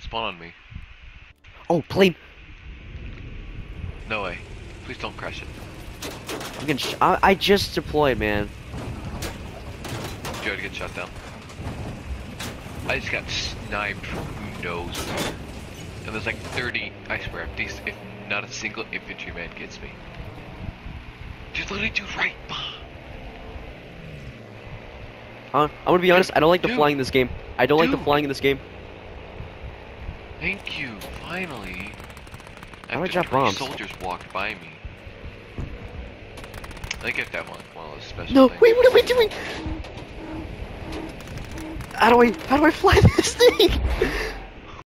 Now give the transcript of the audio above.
Spawn on me. Oh, plane! No way. Please don't crash it. I'm getting I just deployed, man. You gotta get shot down. I just got sniped from who knows where. And there's like 30, I swear, if not a single infantryman gets me. Just literally do right behind. I'm gonna be honest, I don't like the Dude. flying in this game. I don't like the Dude. flying in this game. Thank you, finally. How do I After drop 3 bombs? soldiers walked by me. I get that one of those special No, things. wait, what am I doing? How do I fly this thing?